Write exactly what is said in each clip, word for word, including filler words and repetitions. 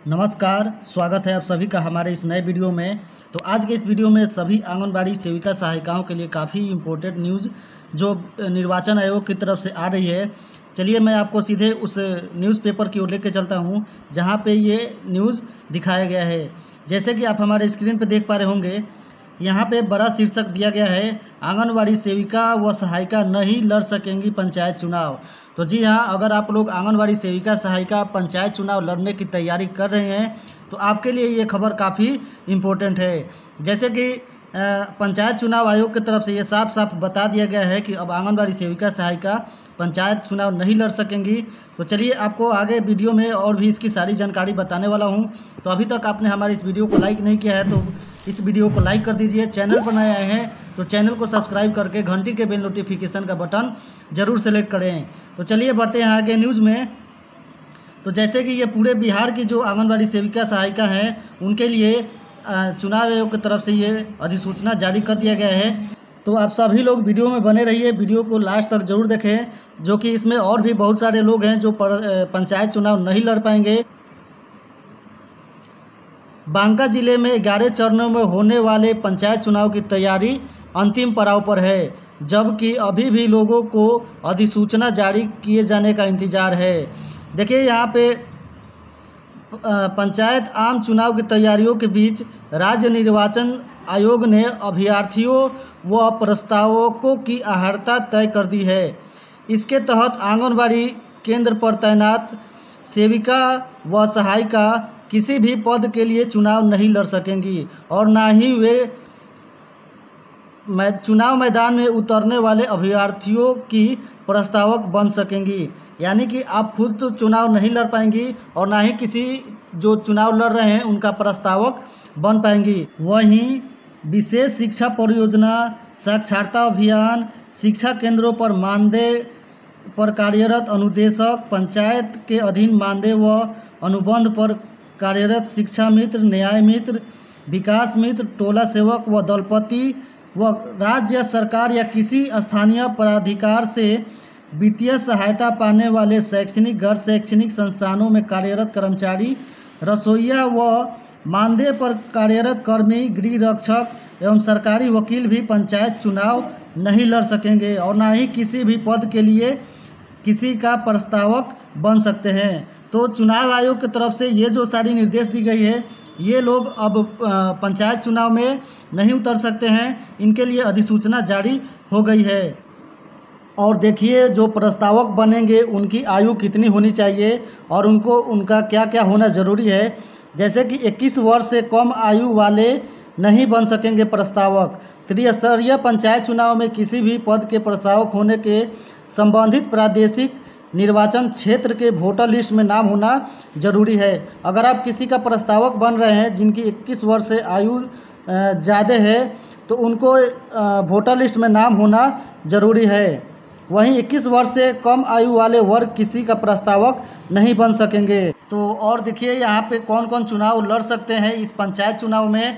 नमस्कार, स्वागत है आप सभी का हमारे इस नए वीडियो में। तो आज के इस वीडियो में सभी आंगनबाड़ी सेविका सहायिकाओं के लिए काफ़ी इम्पोर्टेंट न्यूज़ जो निर्वाचन आयोग की तरफ से आ रही है। चलिए मैं आपको सीधे उस न्यूज़पेपर की ओर लेकर चलता हूं जहां पे ये न्यूज़ दिखाया गया है। जैसे कि आप हमारे स्क्रीन पर देख पा रहे होंगे, यहाँ पे बड़ा शीर्षक दिया गया है, आंगनबाड़ी सेविका व सहायिका नहीं लड़ सकेंगी पंचायत चुनाव। तो जी हाँ, अगर आप लोग आंगनबाड़ी सेविका सहायिका पंचायत चुनाव लड़ने की तैयारी कर रहे हैं तो आपके लिए ये खबर काफ़ी इम्पोर्टेंट है। जैसे कि पंचायत चुनाव आयोग की तरफ से ये साफ साफ बता दिया गया है कि अब आंगनबाड़ी सेविका सहायिका पंचायत चुनाव नहीं लड़ सकेंगी। तो चलिए आपको आगे वीडियो में और भी इसकी सारी जानकारी बताने वाला हूं। तो अभी तक आपने हमारे इस वीडियो को लाइक नहीं किया है तो इस वीडियो को लाइक कर दीजिए। चैनल पर नए आए हैं तो चैनल को सब्सक्राइब करके घंटी के बेल नोटिफिकेशन का बटन ज़रूर सेलेक्ट करें। तो चलिए बढ़ते हैं आगे न्यूज़ में। तो जैसे कि ये पूरे बिहार की जो आंगनबाड़ी सेविका सहायिका हैं उनके लिए चुनाव आयोग की तरफ से ये अधिसूचना जारी कर दिया गया है। तो आप सभी लोग वीडियो में बने रहिए, वीडियो को लास्ट तक जरूर देखें, जो कि इसमें और भी बहुत सारे लोग हैं जो पंचायत चुनाव नहीं लड़ पाएंगे। बांका जिले में ग्यारह चरणों में होने वाले पंचायत चुनाव की तैयारी अंतिम पड़ाव पर है, जबकि अभी भी लोगों को अधिसूचना जारी किए जाने का इंतजार है। देखिए यहाँ पे पंचायत आम चुनाव की तैयारियों के बीच राज्य निर्वाचन आयोग ने अभ्यर्थियों व प्रस्तावकों की अहर्ता तय कर दी है। इसके तहत आंगनबाड़ी केंद्र पर तैनात सेविका व सहायिका किसी भी पद के लिए चुनाव नहीं लड़ सकेंगी और ना ही वे मैं चुनाव मैदान में उतरने वाले अभ्यर्थियों की प्रस्तावक बन सकेंगी। यानी कि आप खुद तो चुनाव नहीं लड़ पाएंगी और ना ही किसी जो चुनाव लड़ रहे हैं उनका प्रस्तावक बन पाएंगी। वहीं विशेष शिक्षा परियोजना, साक्षरता अभियान, शिक्षा केंद्रों पर मानदेय पर कार्यरत अनुदेशक, पंचायत के अधीन मानदेय व अनुबंध पर कार्यरत शिक्षा मित्र, न्याय मित्र, विकास मित्र, टोला सेवक व दलपति व राज्य सरकार या किसी स्थानीय प्राधिकार से वित्तीय सहायता पाने वाले शैक्षणिक गैर शैक्षणिक संस्थानों में कार्यरत कर्मचारी, रसोइया व मानदेय पर कार्यरत कर्मी, गृह रक्षक एवं सरकारी वकील भी पंचायत चुनाव नहीं लड़ सकेंगे और ना ही किसी भी पद के लिए किसी का प्रस्तावक बन सकते हैं। तो चुनाव आयोग की तरफ से ये जो सारी निर्देश दी गई है, ये लोग अब पंचायत चुनाव में नहीं उतर सकते हैं, इनके लिए अधिसूचना जारी हो गई है। और देखिए जो प्रस्तावक बनेंगे उनकी आयु कितनी होनी चाहिए और उनको उनका क्या क्या होना ज़रूरी है। जैसे कि इक्कीस वर्ष से कम आयु वाले नहीं बन सकेंगे प्रस्तावक। त्रिस्तरीय पंचायत चुनाव में किसी भी पद के प्रस्तावक होने के संबंधित प्रादेशिक निर्वाचन क्षेत्र के वोटर लिस्ट में नाम होना जरूरी है। अगर आप किसी का प्रस्तावक बन रहे हैं जिनकी इक्कीस वर्ष से आयु ज़्यादा है तो उनको वोटर लिस्ट में नाम होना जरूरी है। वहीं इक्कीस वर्ष से कम आयु वाले वर्ग किसी का प्रस्तावक नहीं बन सकेंगे। तो और देखिए यहाँ पे कौन कौन चुनाव लड़ सकते हैं इस पंचायत चुनाव में।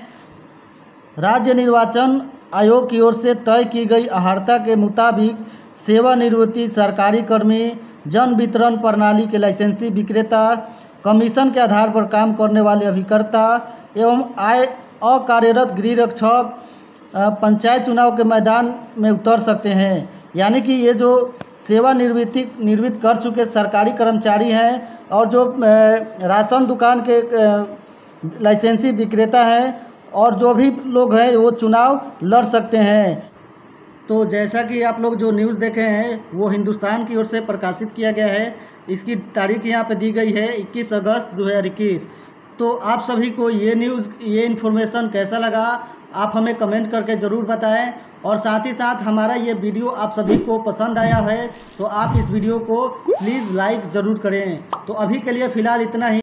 राज्य निर्वाचन आयोग की ओर से तय की गई अहर्ता के मुताबिक सेवानिवृत्ति सरकारी कर्मी, जन वितरण प्रणाली के लाइसेंसी विक्रेता, कमीशन के आधार पर काम करने वाले अभिकर्ता एवं आय अकार्यरत गृह रक्षक पंचायत चुनाव के मैदान में उतर सकते हैं। यानी कि ये जो सेवानिवृत्ति निवृत्त कर चुके सरकारी कर्मचारी हैं और जो राशन दुकान के लाइसेंसी विक्रेता हैं और जो भी लोग हैं वो चुनाव लड़ सकते हैं। तो जैसा कि आप लोग जो न्यूज़ देखे हैं वो हिंदुस्तान की ओर से प्रकाशित किया गया है। इसकी तारीख यहाँ पे दी गई है इक्कीस अगस्त दो हज़ार इक्कीस। तो आप सभी को ये न्यूज़ ये इन्फॉर्मेशन कैसा लगा आप हमें कमेंट करके ज़रूर बताएं। और साथ ही साथ हमारा ये वीडियो आप सभी को पसंद आया है तो आप इस वीडियो को प्लीज़ लाइक ज़रूर करें। तो अभी के लिए फ़िलहाल इतना ही।